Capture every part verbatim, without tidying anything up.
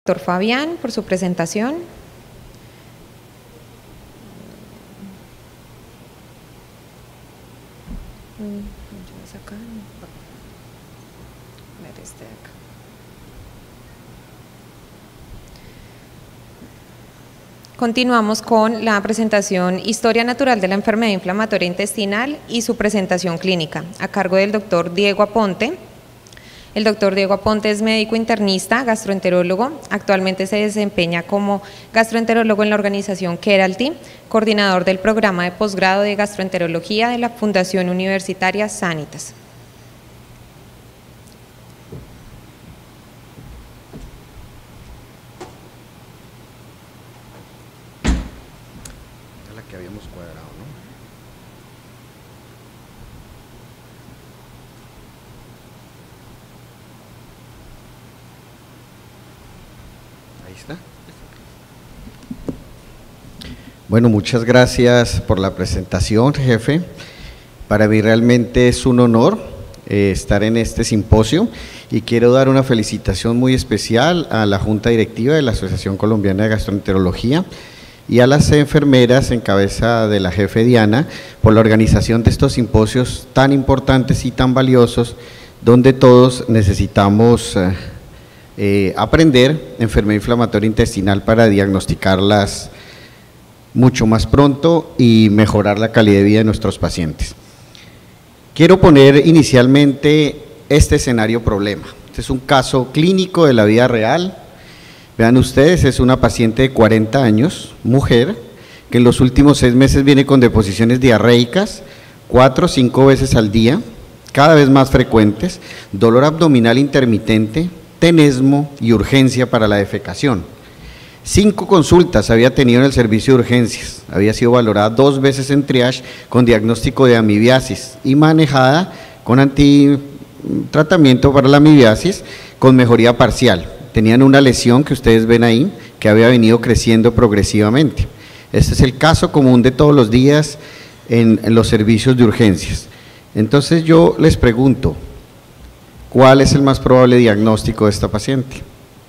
doctor Fabián por su presentación. Continuamos con la presentación Historia Natural de la Enfermedad Inflamatoria Intestinal y su presentación clínica, a cargo del doctor Diego Aponte. El doctor Diego Aponte es médico internista, gastroenterólogo, actualmente se desempeña como gastroenterólogo en la organización Keralty, coordinador del programa de posgrado de gastroenterología de la Fundación Universitaria Sanitas. Que habíamos cuadrado, ¿no? Ahí está. Bueno, muchas gracias por la presentación, jefe. Para mí realmente es un honor eh, estar en este simposio y quiero dar una felicitación muy especial a la Junta Directiva de la Asociación Colombiana de Gastroenterología y a las enfermeras en cabeza de la jefe Diana por la organización de estos simposios tan importantes y tan valiosos, donde todos necesitamos eh, eh, aprender enfermedad inflamatoria intestinal para diagnosticarlas mucho más pronto y mejorar la calidad de vida de nuestros pacientes. Quiero poner inicialmente este escenario problema. Este es un caso clínico de la vida real. Vean ustedes, es una paciente de cuarenta años, mujer, que en los últimos seis meses viene con deposiciones diarreicas, cuatro o cinco veces al día, cada vez más frecuentes, dolor abdominal intermitente, tenesmo y urgencia para la defecación. Cinco consultas había tenido en el servicio de urgencias, había sido valorada dos veces en triage con diagnóstico de amibiasis y manejada con antitratamiento para la amibiasis con mejoría parcial. Tenían una lesión que ustedes ven ahí, que había venido creciendo progresivamente. Este es el caso común de todos los días en, en los servicios de urgencias. Entonces yo les pregunto, ¿cuál es el más probable diagnóstico de esta paciente?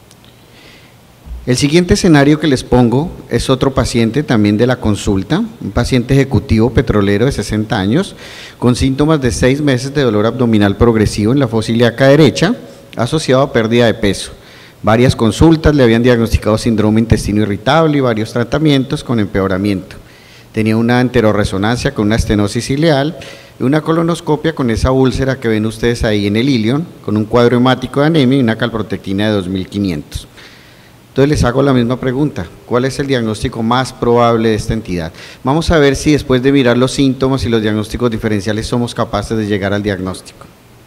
El siguiente escenario que les pongo es otro paciente también de la consulta, un paciente ejecutivo petrolero de sesenta años, con síntomas de seis meses de dolor abdominal progresivo en la fosa ilíaca derecha, asociado a pérdida de peso. Varias consultas, le habían diagnosticado síndrome intestino irritable y varios tratamientos con empeoramiento. Tenía una enterorresonancia con una estenosis ileal y una colonoscopia con esa úlcera que ven ustedes ahí en el ilion, con un cuadro hemático de anemia y una calprotectina de dos mil quinientos. Entonces les hago la misma pregunta, ¿cuál es el diagnóstico más probable de esta entidad? Vamos a ver si después de mirar los síntomas y los diagnósticos diferenciales somos capaces de llegar al diagnóstico.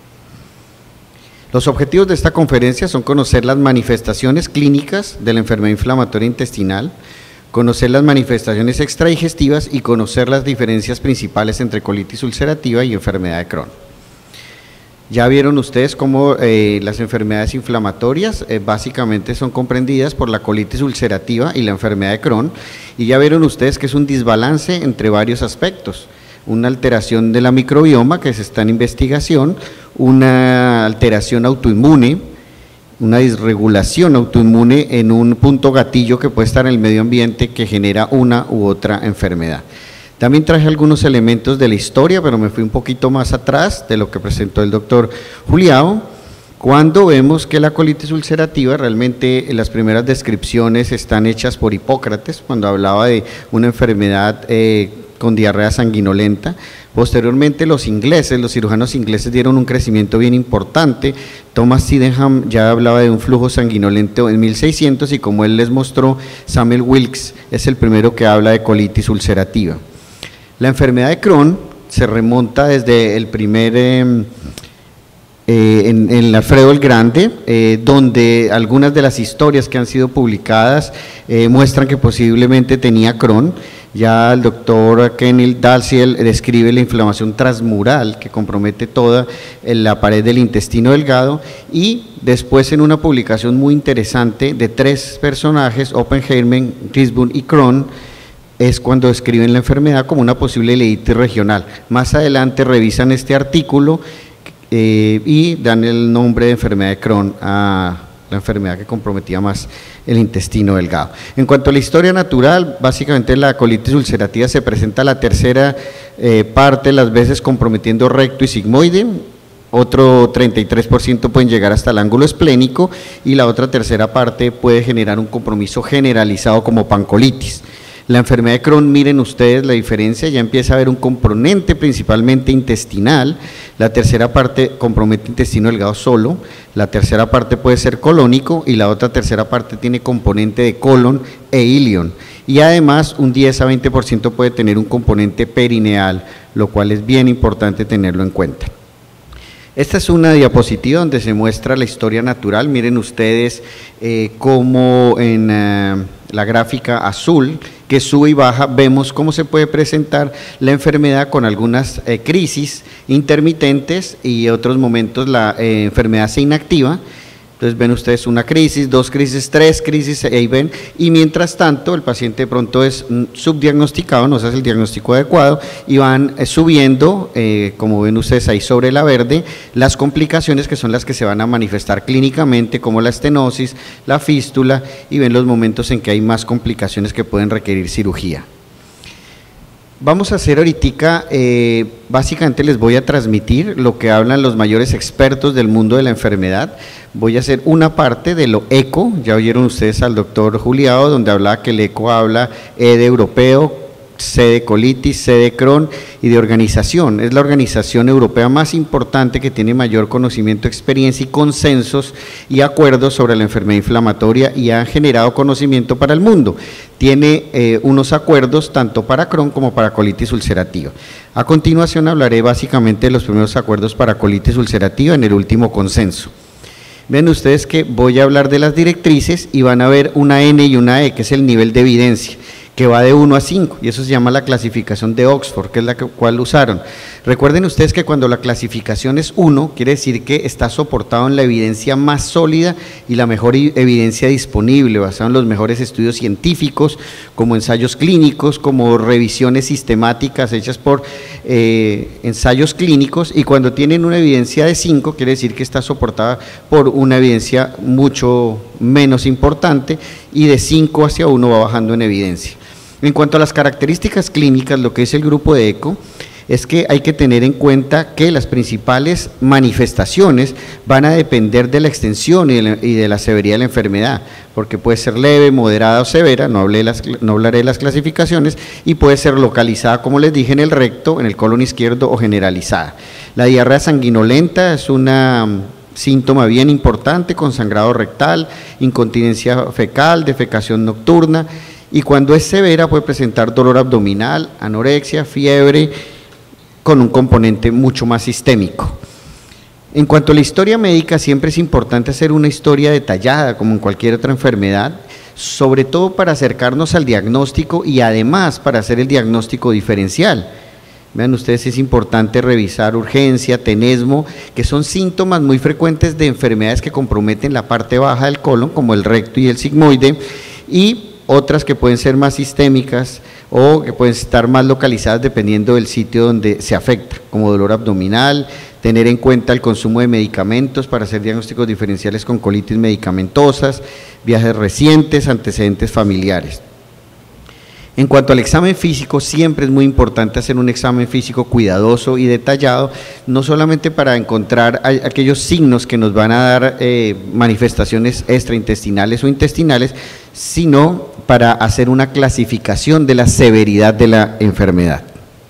Los objetivos de esta conferencia son conocer las manifestaciones clínicas de la enfermedad inflamatoria intestinal, conocer las manifestaciones extradigestivas y conocer las diferencias principales entre colitis ulcerativa y enfermedad de Crohn. Ya vieron ustedes cómo eh, las enfermedades inflamatorias eh, básicamente son comprendidas por la colitis ulcerativa y la enfermedad de Crohn, y ya vieron ustedes que es un desbalance entre varios aspectos. Una alteración de la microbioma que se está en investigación, una alteración autoinmune, una disregulación autoinmune en un punto gatillo que puede estar en el medio ambiente que genera una u otra enfermedad. También traje algunos elementos de la historia, pero me fui un poquito más atrás de lo que presentó el doctor Juliao, cuando vemos que la colitis ulcerativa, realmente las primeras descripciones están hechas por Hipócrates, cuando hablaba de una enfermedad eh, con diarrea sanguinolenta. Posteriormente los ingleses, los cirujanos ingleses dieron un crecimiento bien importante. Thomas Sydenham ya hablaba de un flujo sanguinolento en mil seiscientos y como él les mostró, Samuel Wilkes es el primero que habla de colitis ulcerativa. La enfermedad de Crohn se remonta desde el primer, eh, eh, en, en Alfredo el Grande, eh, donde algunas de las historias que han sido publicadas eh, muestran que posiblemente tenía Crohn. Ya el doctor Kenil Dalziel describe la inflamación transmural que compromete toda la pared del intestino delgado, y después en una publicación muy interesante de tres personajes, Oppenheimer, Gisborne y Crohn, es cuando describen la enfermedad como una posible ileitis regional. Más adelante revisan este artículo eh, y dan el nombre de enfermedad de Crohn a la enfermedad que comprometía más el intestino delgado. En cuanto a la historia natural, básicamente la colitis ulcerativa se presenta la tercera eh, parte de las veces comprometiendo recto y sigmoide, otro treinta y tres por ciento pueden llegar hasta el ángulo esplénico y la otra tercera parte puede generar un compromiso generalizado como pancolitis. La enfermedad de Crohn, miren ustedes la diferencia, ya empieza a haber un componente principalmente intestinal, la tercera parte compromete intestino delgado solo, la tercera parte puede ser colónico y la otra tercera parte tiene componente de colon e ilion. Y además un diez a veinte por ciento puede tener un componente perineal, lo cual es bien importante tenerlo en cuenta. Esta es una diapositiva donde se muestra la historia natural, miren ustedes eh, cómo en eh, la gráfica azul que sube y baja, vemos cómo se puede presentar la enfermedad con algunas eh, crisis intermitentes y otros momentos la eh, enfermedad se inactiva. Entonces ven ustedes una crisis, dos crisis, tres crisis, ahí ven, y mientras tanto el paciente de pronto es subdiagnosticado, no se hace el diagnóstico adecuado y van eh, subiendo, eh, como ven ustedes ahí sobre la verde, las complicaciones que son las que se van a manifestar clínicamente, como la estenosis, la fístula, y ven los momentos en que hay más complicaciones que pueden requerir cirugía. Vamos a hacer ahorita, eh, básicamente les voy a transmitir lo que hablan los mayores expertos del mundo de la enfermedad. Voy a hacer una parte de lo eco, ya oyeron ustedes al doctor Juliado, donde hablaba que el eco habla E de europeo, C de colitis, C de Crohn y de organización. Es la organización europea más importante que tiene mayor conocimiento, experiencia y consensos y acuerdos sobre la enfermedad inflamatoria y ha generado conocimiento para el mundo. Tiene eh, unos acuerdos tanto para Crohn como para colitis ulcerativa. A continuación hablaré básicamente de los primeros acuerdos para colitis ulcerativa en el último consenso. Ven ustedes que voy a hablar de las directrices y van a ver una N y una E, que es el nivel de evidencia, que va de uno a cinco, y eso se llama la clasificación de Oxford, que es la que, cual usaron. Recuerden ustedes que cuando la clasificación es uno, quiere decir que está soportado en la evidencia más sólida y la mejor evidencia disponible, basado en los mejores estudios científicos, como ensayos clínicos, como revisiones sistemáticas hechas por eh, ensayos clínicos, y cuando tienen una evidencia de cinco, quiere decir que está soportada por una evidencia mucho menos importante, y de cinco hacia uno va bajando en evidencia. En cuanto a las características clínicas, lo que es el grupo de eco, es que hay que tener en cuenta que las principales manifestaciones van a depender de la extensión y de la, y de la severidad de la enfermedad, porque puede ser leve, moderada o severa, no, hablé las, no hablaré de las clasificaciones, y puede ser localizada, como les dije, en el recto, en el colon izquierdo o generalizada. La diarrea sanguinolenta es una síntoma bien importante, con sangrado rectal, incontinencia fecal, defecación nocturna, y cuando es severa puede presentar dolor abdominal, anorexia, fiebre, con un componente mucho más sistémico. En cuanto a la historia médica, siempre es importante hacer una historia detallada, como en cualquier otra enfermedad, sobre todo para acercarnos al diagnóstico y además para hacer el diagnóstico diferencial. Vean ustedes, es importante revisar urgencia, tenesmo, que son síntomas muy frecuentes de enfermedades que comprometen la parte baja del colon, como el recto y el sigmoide, y otras que pueden ser más sistémicas o que pueden estar más localizadas dependiendo del sitio donde se afecta, como dolor abdominal, tener en cuenta el consumo de medicamentos para hacer diagnósticos diferenciales con colitis medicamentosas, viajes recientes, antecedentes familiares. En cuanto al examen físico, siempre es muy importante hacer un examen físico cuidadoso y detallado, no solamente para encontrar aquellos signos que nos van a dar eh, manifestaciones extraintestinales o intestinales, sino para hacer una clasificación de la severidad de la enfermedad.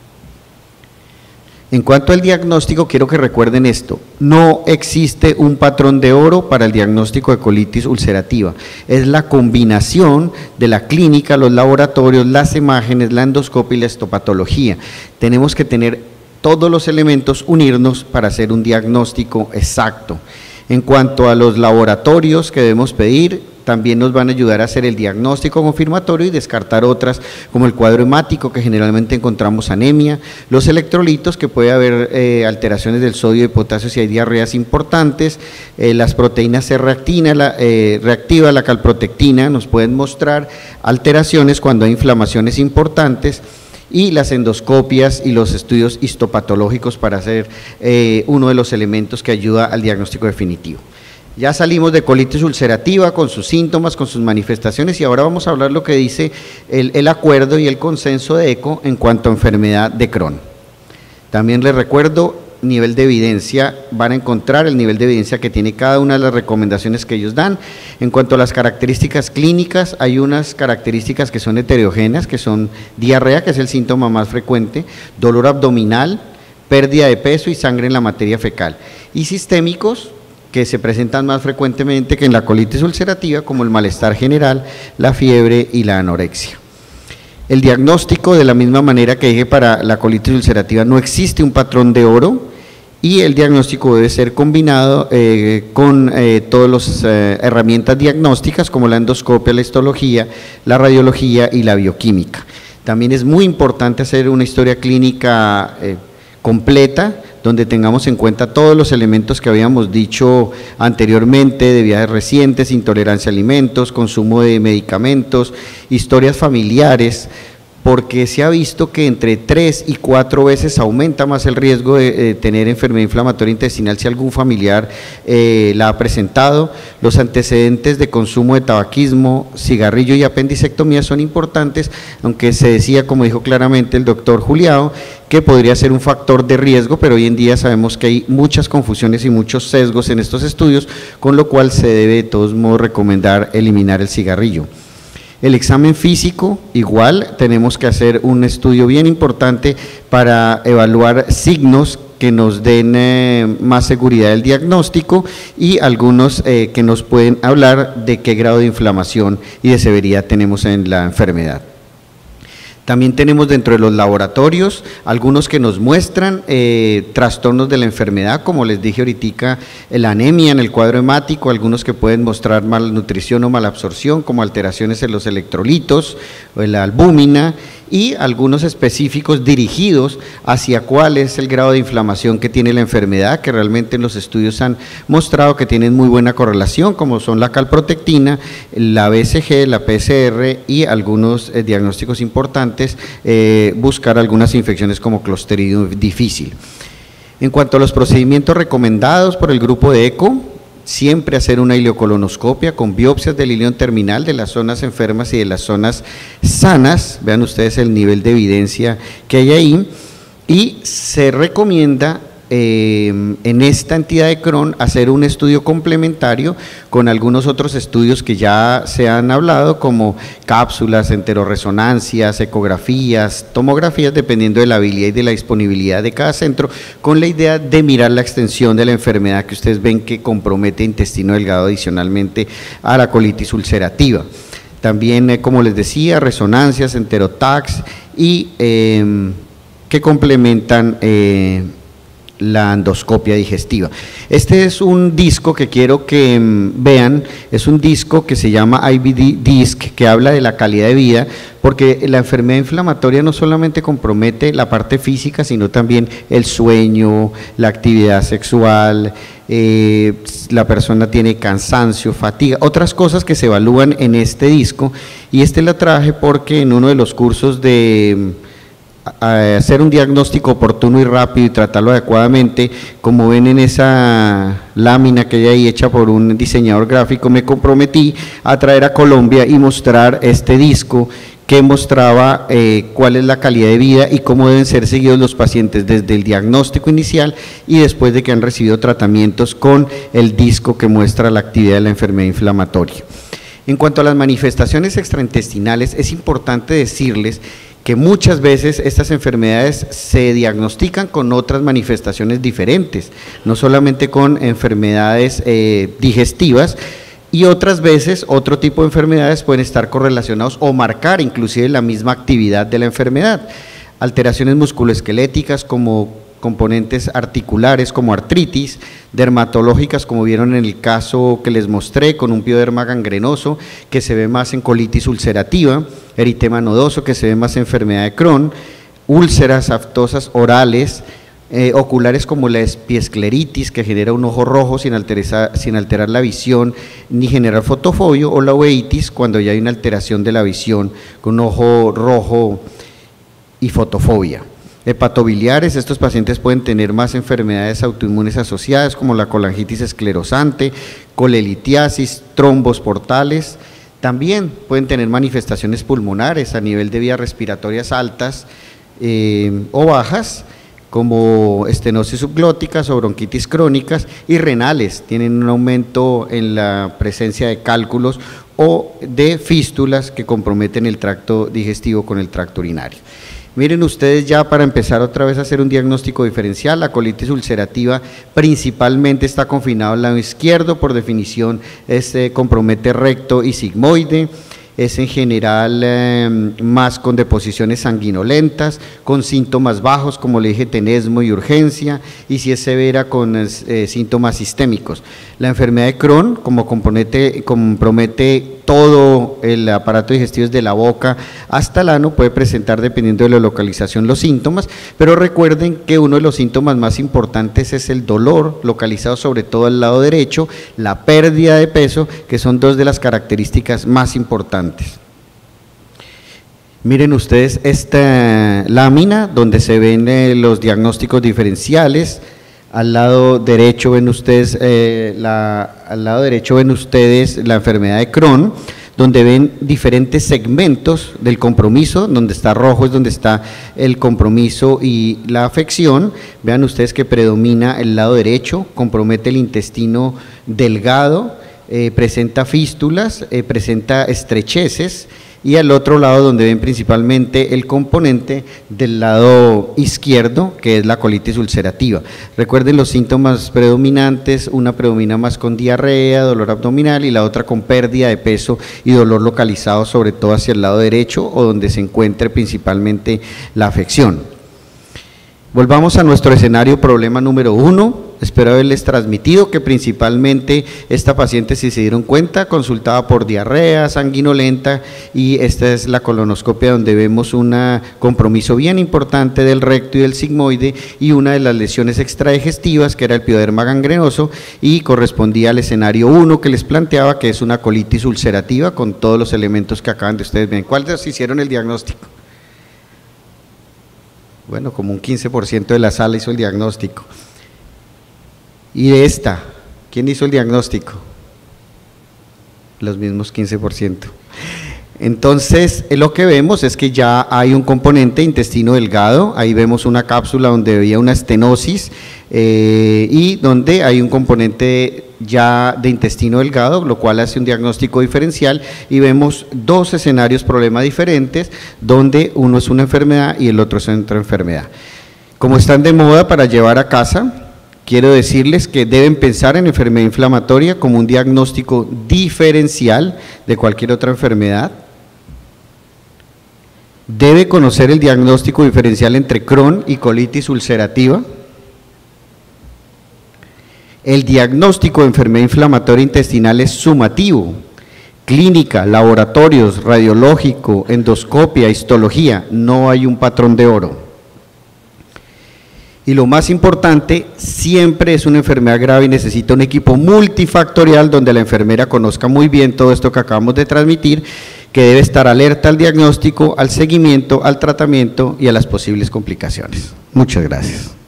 En cuanto al diagnóstico, quiero que recuerden esto: no existe un patrón de oro para el diagnóstico de colitis ulcerativa, es la combinación de la clínica, los laboratorios, las imágenes, la endoscopia y la histopatología. Tenemos que tener todos los elementos, unirnos para hacer un diagnóstico exacto. En cuanto a los laboratorios que debemos pedir, también nos van a ayudar a hacer el diagnóstico confirmatorio y descartar otras, como el cuadro hemático, que generalmente encontramos anemia, los electrolitos, que puede haber eh, alteraciones del sodio y potasio si hay diarreas importantes, eh, las proteínas C-reactina, la, eh, reactiva, la calprotectina, nos pueden mostrar alteraciones cuando hay inflamaciones importantes, y las endoscopias y los estudios histopatológicos para hacer eh, uno de los elementos que ayuda al diagnóstico definitivo. Ya salimos de colitis ulcerativa con sus síntomas, con sus manifestaciones, y ahora vamos a hablar lo que dice el, el acuerdo y el consenso de ECO en cuanto a enfermedad de Crohn. También les recuerdo, nivel de evidencia, van a encontrar el nivel de evidencia que tiene cada una de las recomendaciones que ellos dan. En cuanto a las características clínicas, hay unas características que son heterogéneas, que son diarrea, que es el síntoma más frecuente, dolor abdominal, pérdida de peso y sangre en la materia fecal, y sistémicos, que se presentan más frecuentemente que en la colitis ulcerativa, como el malestar general, la fiebre y la anorexia. El diagnóstico, de la misma manera que dije para la colitis ulcerativa, no existe un patrón de oro, y el diagnóstico debe ser combinado eh, con eh, todas las eh, herramientas diagnósticas como la endoscopia, la histología, la radiología y la bioquímica. También es muy importante hacer una historia clínica eh, completa, donde tengamos en cuenta todos los elementos que habíamos dicho anteriormente, de viajes recientes, intolerancia a alimentos, consumo de medicamentos, historias familiares, porque se ha visto que entre tres y cuatro veces aumenta más el riesgo de, de tener enfermedad inflamatoria intestinal si algún familiar eh, la ha presentado. Los antecedentes de consumo de tabaquismo, cigarrillo y apendicectomía son importantes, aunque se decía, como dijo claramente el doctor Juliao, que podría ser un factor de riesgo, pero hoy en día sabemos que hay muchas confusiones y muchos sesgos en estos estudios, con lo cual se debe de todos modos recomendar eliminar el cigarrillo. El examen físico, igual, tenemos que hacer un estudio bien importante para evaluar signos que nos den eh, más seguridad del diagnóstico, y algunos eh, que nos pueden hablar de qué grado de inflamación y de severidad tenemos en la enfermedad. También tenemos dentro de los laboratorios algunos que nos muestran eh, trastornos de la enfermedad, como les dije ahorita, la anemia en el cuadro hemático, algunos que pueden mostrar malnutrición o malabsorción, como alteraciones en los electrolitos o en la albúmina, y algunos específicos dirigidos hacia cuál es el grado de inflamación que tiene la enfermedad, que realmente en los estudios han mostrado que tienen muy buena correlación, como son la calprotectina, la B C G, la P C R y algunos eh, diagnósticos importantes, eh, buscar algunas infecciones como Clostridium difficile. En cuanto a los procedimientos recomendados por el grupo de ECO, siempre hacer una ileocolonoscopia con biopsias del ilion terminal de las zonas enfermas y de las zonas sanas. Vean ustedes el nivel de evidencia que hay ahí, y se recomienda eh, en esta entidad de Crohn hacer un estudio complementario con algunos otros estudios que ya se han hablado, como cápsulas, enteroresonancias, ecografías, tomografías, dependiendo de la habilidad y de la disponibilidad de cada centro, con la idea de mirar la extensión de la enfermedad que ustedes ven que compromete intestino delgado adicionalmente a la colitis ulcerativa. También, eh, como les decía, resonancias, enterotax y eh, que complementan eh, la endoscopia digestiva. Este es un disco que quiero que um, vean, es un disco que se llama I B D Disc, que habla de la calidad de vida, porque la enfermedad inflamatoria no solamente compromete la parte física, sino también el sueño, la actividad sexual, eh, la persona tiene cansancio, fatiga, otras cosas que se evalúan en este disco, y este la traje porque en uno de los cursos de a hacer un diagnóstico oportuno y rápido y tratarlo adecuadamente, como ven en esa lámina que hay ahí hecha por un diseñador gráfico, me comprometí a traer a Colombia y mostrar este disco que mostraba eh, cuál es la calidad de vida y cómo deben ser seguidos los pacientes desde el diagnóstico inicial y después de que han recibido tratamientos, con el disco que muestra la actividad de la enfermedad inflamatoria. En cuanto a las manifestaciones extraintestinales, es importante decirles que muchas veces estas enfermedades se diagnostican con otras manifestaciones diferentes, no solamente con enfermedades eh, digestivas, y otras veces otro tipo de enfermedades pueden estar correlacionados o marcar inclusive la misma actividad de la enfermedad. Alteraciones musculoesqueléticas como componentes articulares como artritis, dermatológicas como vieron en el caso que les mostré con un pioderma gangrenoso que se ve más en colitis ulcerativa, eritema nodoso que se ve más en enfermedad de Crohn, úlceras aftosas orales, eh, oculares como la epiescleritis que genera un ojo rojo sin alterar, sin alterar la visión ni generar fotofobia, o la uveitis cuando ya hay una alteración de la visión con un ojo rojo y fotofobia. Hepatobiliares, estos pacientes pueden tener más enfermedades autoinmunes asociadas como la colangitis esclerosante, colelitiasis, trombos portales. También pueden tener manifestaciones pulmonares a nivel de vías respiratorias altas eh, o bajas, como estenosis subglóticas o bronquitis crónicas, y renales, tienen un aumento en la presencia de cálculos o de fístulas que comprometen el tracto digestivo con el tracto urinario. Miren ustedes, ya para empezar otra vez a hacer un diagnóstico diferencial, la colitis ulcerativa principalmente está confinada al lado izquierdo, por definición este compromete recto y sigmoide. Es en general eh, más con deposiciones sanguinolentas, con síntomas bajos como le dije, tenesmo y urgencia, y si es severa con eh, síntomas sistémicos. La enfermedad de Crohn, como componente, compromete todo el aparato digestivo desde la boca hasta el ano, puede presentar, dependiendo de la localización, los síntomas, pero recuerden que uno de los síntomas más importantes es el dolor, localizado sobre todo al lado derecho, la pérdida de peso, que son dos de las características más importantes. Miren ustedes esta lámina donde se ven eh, los diagnósticos diferenciales. Al lado derecho ven ustedes eh, la, al lado derecho ven ustedes la enfermedad de Crohn, donde ven diferentes segmentos del compromiso. Donde está rojo es donde está el compromiso y la afección. Vean ustedes que predomina el lado derecho, compromete el intestino delgado, eh, presenta fístulas, eh, presenta estrecheces, y al otro lado donde ven principalmente el componente del lado izquierdo, que es la colitis ulcerativa. Recuerden los síntomas predominantes: una predomina más con diarrea, dolor abdominal, y la otra con pérdida de peso y dolor localizado sobre todo hacia el lado derecho o donde se encuentre principalmente la afección. Volvamos a nuestro escenario problema número uno. Espero haberles transmitido que principalmente esta paciente, si se dieron cuenta, consultaba por diarrea sanguinolenta, y esta es la colonoscopia donde vemos un compromiso bien importante del recto y del sigmoide y una de las lesiones extradigestivas, que era el pioderma gangrenoso, y correspondía al escenario uno que les planteaba, que es una colitis ulcerativa con todos los elementos que acaban de ustedes ver. ¿Cuáles hicieron el diagnóstico? Bueno, como un quince por ciento de la sala hizo el diagnóstico. Y de esta, ¿quién hizo el diagnóstico? Los mismos quince por ciento. Entonces, lo que vemos es que ya hay un componente intestino delgado. Ahí vemos una cápsula donde había una estenosis eh, y donde hay un componente ya de intestino delgado, lo cual hace un diagnóstico diferencial, y vemos dos escenarios problema diferentes, donde uno es una enfermedad y el otro es otra enfermedad. Como están de moda para llevar a casa, quiero decirles que deben pensar en enfermedad inflamatoria como un diagnóstico diferencial de cualquier otra enfermedad. Debe conocer el diagnóstico diferencial entre Crohn y colitis ulcerativa. El diagnóstico de enfermedad inflamatoria intestinal es sumativo: clínica, laboratorios, radiológico, endoscopia, histología. No hay un patrón de oro. Y lo más importante, siempre es una enfermedad grave y necesita un equipo multifactorial donde la enfermera conozca muy bien todo esto que acabamos de transmitir, que debe estar alerta al diagnóstico, al seguimiento, al tratamiento y a las posibles complicaciones. Muchas gracias.